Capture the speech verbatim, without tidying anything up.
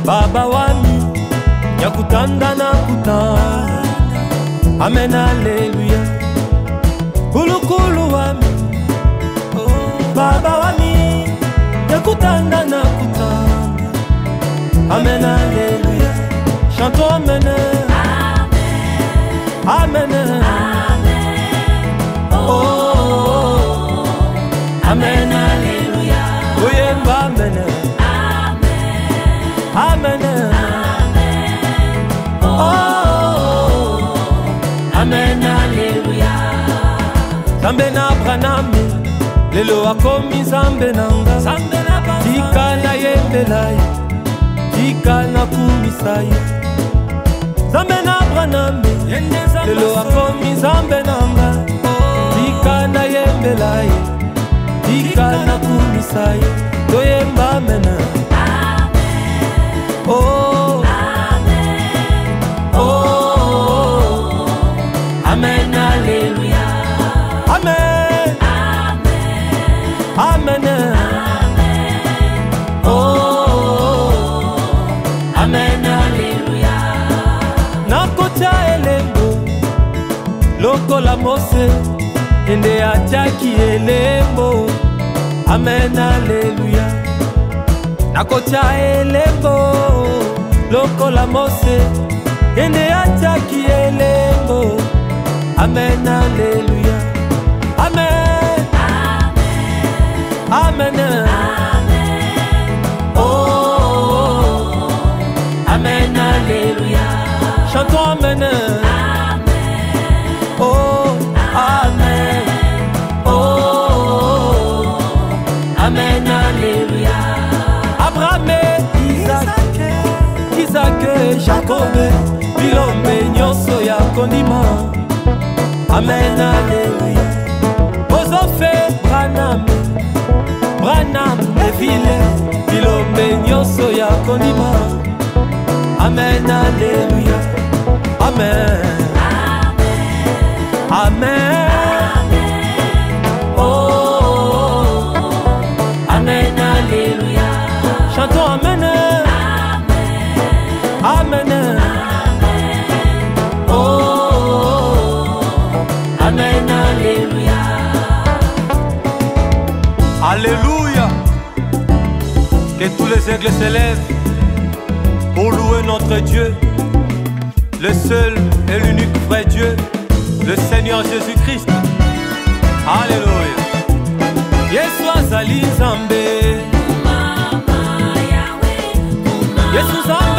Baba wami yakutanda na kutanda. Amen, haleluya. Kulukulu wami Baba wami yakutanda na kutanda. Amen, haleluya. Chantons amen. Amen. Amen. Oh, amen, haleluya. Oyemba amen. Amen. Oh, amen, haleluya. Zambe na branami lelo akomi zambe nanga. Tika na yembelai, tika na kumisai. Zambe na branami lelo akomi zambe nanga. Tika na yembelai, tika na kumisai. Toyemba amen. Oh, amen. Oh, amen, haleluya. Amen. Amen. Amen. Oh, amen, haleluya. Nakota elembo lokola Mose ende ataki elembo. Amen, haleluya. Nakota elembo lokola Mose ende ataki elembo. Amen, haleluya. Amen. Amen. Amen. Oh, amen, haleluya. Chantons amen. Oh, amen. Oh, amen, haleluya. Abraham, Isaac, Isaac, Jacob, bilombe nyonso ya kondima. Amen, haleluya. Ozofe Branham, Branham Neville, bilombe nyonso ya kondima. Amen, haleluya. Amen. Amen. Oh, amen, haleluya. Chantons amen. Amen. Oh, amen, haleluya. Alléluia. Que tous les aigles s'élèvent pour louer notre Dieu, le seul et l'unique vrai Dieu, le Seigneur Jésus-Christ. Alléluia. Yesu azali Nzambe, Yesu Nzambe.